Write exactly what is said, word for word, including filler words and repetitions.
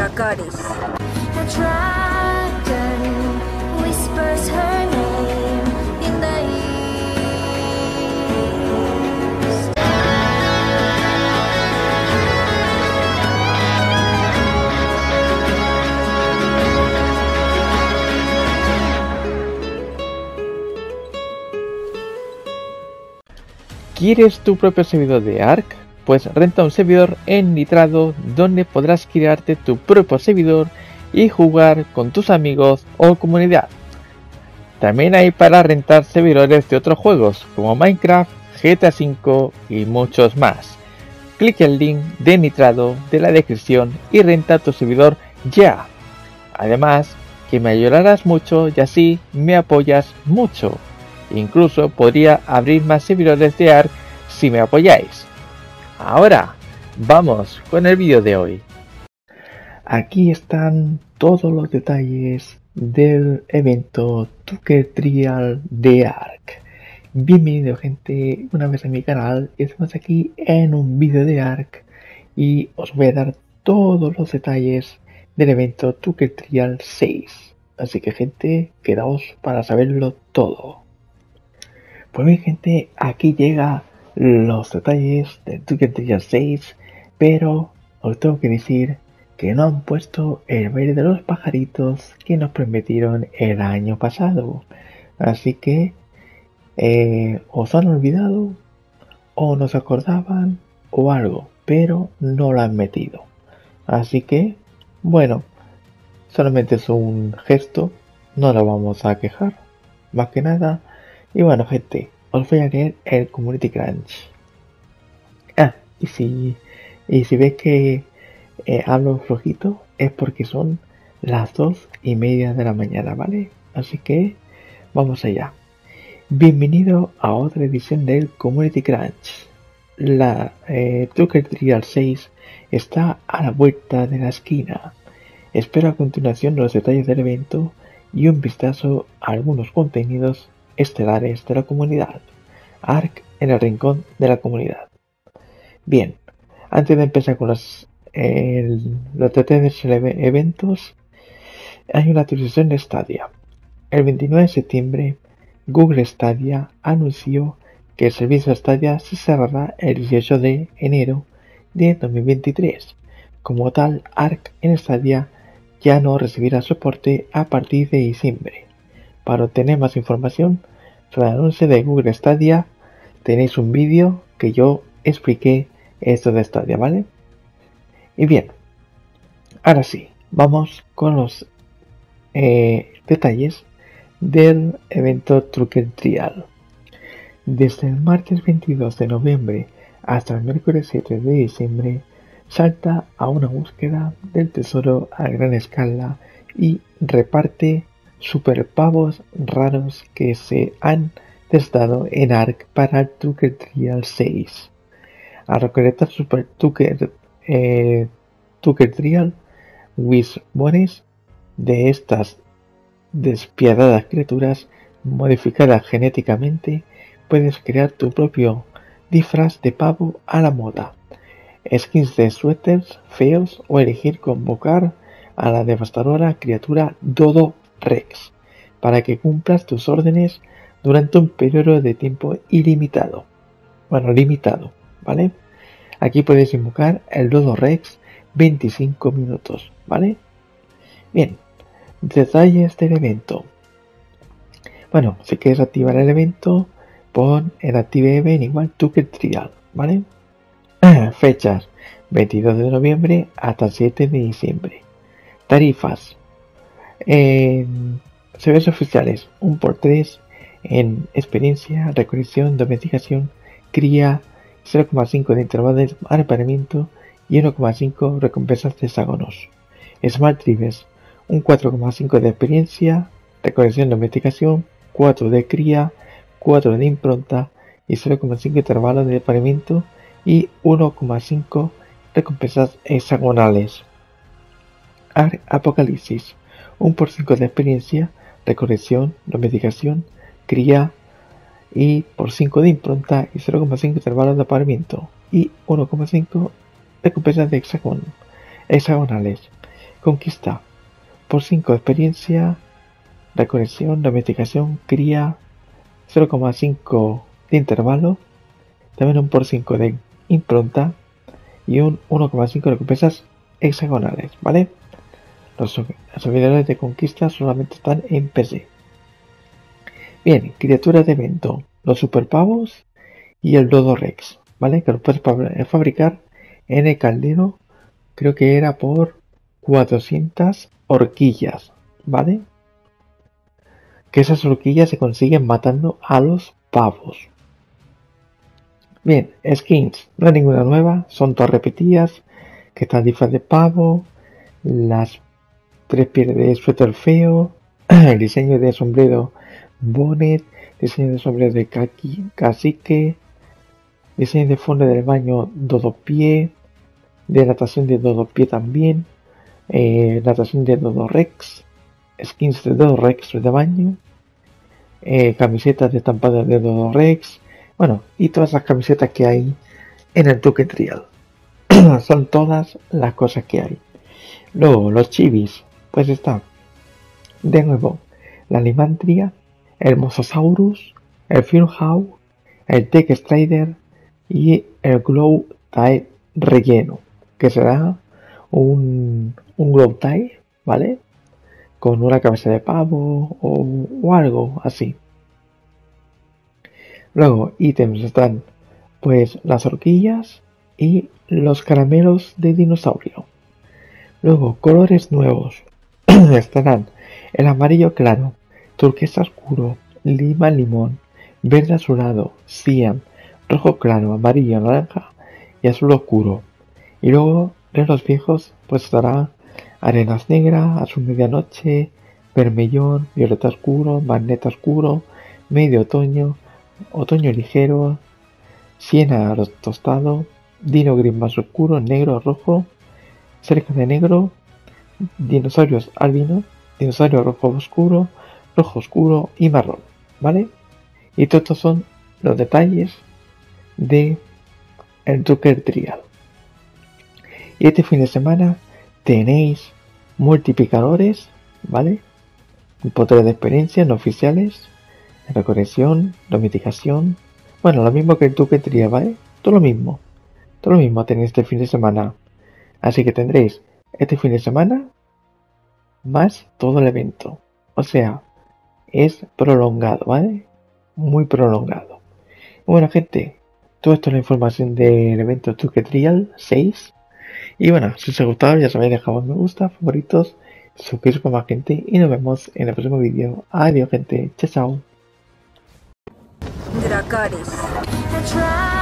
Dracarys. A dragon whispers her name in the east. ¿Quieres tu propio servidor de Ark? Pues renta un servidor en Nitrado donde podrás crearte tu propio servidor y jugar con tus amigos o comunidad. También hay para rentar servidores de otros juegos como Minecraft, G T A cinco y muchos más. Clica el link de Nitrado de la descripción y renta tu servidor ya. Además, que me ayudarás mucho y así me apoyas mucho. Incluso podría abrir más servidores de Ark si me apoyáis. Ahora, vamos con el vídeo de hoy. Aquí están todos los detalles del evento Tucker Trial de Ark. Bienvenido gente una vez a mi canal. Estamos aquí en un vídeo de Ark y os voy a dar todos los detalles del evento Tucker Trial seis. Así que gente, quedaos para saberlo todo. Pues bien gente, aquí llega los detalles de Tucker Trial seis, pero os tengo que decir que no han puesto el baile de los pajaritos que nos prometieron el año pasado. Así que eh, os han olvidado o no se acordaban o algo, pero no lo han metido. Así que, bueno, solamente es un gesto, no lo vamos a quejar, más que nada. Y bueno gente, os voy a leer el Community Crunch. Ah, y si, y si ves que eh, hablo flojito, es porque son las dos y media de la mañana, ¿vale? Así que vamos allá. Bienvenido a otra edición del Community Crunch. La eh, Tucker Trial seis está a la vuelta de la esquina. Espero a continuación los detalles del evento y un vistazo a algunos contenidos estelares de la comunidad. Ark en el rincón de la comunidad. Bien, antes de empezar con los, eh, los detalles de los eventos, hay una actualización de Stadia. El veintinueve de septiembre, Google Stadia anunció que el servicio Stadia se cerrará el dieciocho de enero de dos mil veintitrés. Como tal, Ark en Stadia ya no recibirá soporte a partir de diciembre. Para obtener más información sobre el anuncio de Google Stadia, tenéis un vídeo que yo expliqué esto de Stadia, ¿vale? Y bien, ahora sí, vamos con los eh, detalles del evento Tucker Trial. Desde el martes veintidós de noviembre hasta el miércoles siete de diciembre, salta a una búsqueda del tesoro a gran escala y reparte super pavos raros que se han testado en Ark para el Tucker Trial seis. Al recolectar super Tucker, eh, Tucker Trial Wismones de estas despiadadas criaturas modificadas genéticamente, puedes crear tu propio disfraz de pavo a la moda, skins de suéteres feos o elegir convocar a la devastadora criatura Dodo Rex para que cumplas tus órdenes durante un periodo de tiempo ilimitado. Bueno, limitado, ¿vale? Aquí puedes invocar el Dodo Rex veinticinco minutos, ¿vale? Bien, detalles del evento. Bueno, si quieres activar el evento, pon en Active Event igual Tucker Trial, ¿vale? Fechas: veintidós de noviembre hasta siete de diciembre. Tarifas: Eh, servicios oficiales uno por tres en experiencia, recolección, domesticación, cría, cero coma cinco de intervalo de apareamiento y uno coma cinco recompensas de hexágonos. Smart Tribes: un cuatro coma cinco de experiencia, recolección, domesticación, cuatro de cría, cuatro de impronta y cero coma cinco intervalo de apareamiento y uno coma cinco recompensas hexagonales. Ark Apocalipsis: un por cinco de experiencia, recolección, domesticación, cría y por cinco de impronta y cero coma cinco intervalos de apareamiento y uno coma cinco recompensas de hexagon, hexagonales. conquista por cinco de experiencia, reconexión, domesticación, cría, cero coma cinco de intervalo, también un por cinco de impronta y un uno coma cinco de recompensas hexagonales, ¿vale? Los, los servidores de conquista solamente están en P C. Bien, criaturas de evento, los superpavos y el Dodo Rex, ¿vale? Que los puedes fabricar en el caldero, creo que era por cuatrocientas horquillas, ¿vale? Que esas horquillas se consiguen matando a los pavos. Bien, skins, no hay ninguna nueva, son todas repetidas, que está el disfraz de pavo, las tres pieles de suéter feo, el diseño de sombrero bonnet, diseño de sombrero de kaki, cacique, diseño de fondo del baño dodo pie, de natación de dodo pie también, eh, natación de dodo rex, skins de dodo rex de baño, eh, camisetas de estampadas de dodo rex, bueno, y todas las camisetas que hay en el Tuque Trial. Son todas las cosas que hay. Luego, los chivis, pues está, de nuevo, la Limantria, el Mosasaurus, el Funhouse, el Tech Strider y el Glow Tie relleno, que será un, un Glow Tie, ¿vale? Con una cabeza de pavo o, o algo así. Luego, ítems están, pues, las horquillas y los caramelos de dinosaurio. Luego, colores nuevos. Estarán el amarillo claro, turquesa oscuro, lima limón, verde azulado, cian, rojo claro, amarillo, naranja y azul oscuro. Y luego, de los viejos, pues estará arenas negras, azul medianoche, vermellón, violeta oscuro, magenta oscuro, medio otoño, otoño ligero, siena tostado, dino gris más oscuro, negro, rojo, cerca de negro, dinosaurios albinos, dinosaurio rojo oscuro, rojo oscuro y marrón, ¿vale? Y todos estos son los detalles de el Tuque Trial. Y este fin de semana tenéis multiplicadores, ¿vale? Poderes de experiencia no oficiales, reconexión, domesticación, bueno, lo mismo que el Tuque Trial, ¿vale? Todo lo mismo, todo lo mismo tenéis este fin de semana. Así que tendréis este fin de semana más todo el evento. O sea, es prolongado, ¿vale? Muy prolongado. Bueno, gente, todo esto es la información del evento Tuque Trial seis. Y bueno, si os ha gustado, ya sabéis, dejad me gusta, favoritos, suscribiros con más gente y nos vemos en el próximo vídeo. Adiós, gente. Chao, chao. Dracarys.